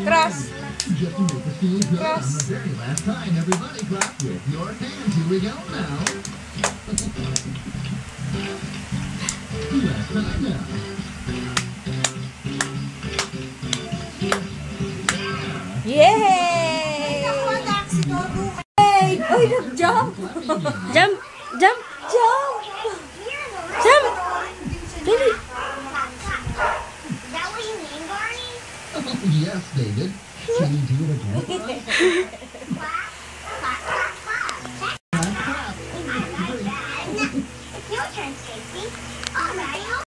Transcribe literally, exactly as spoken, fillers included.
Atras. Just to make us feel good Atras. on the very last time, everybody clap with your hands. Here we go now. Last time now. Yay! Hey! Uy, nag-jump! Jump! Jump! Jump! Jump! Dali! Is that what you mean, Barney? Oh, yes, David. Can you do it again?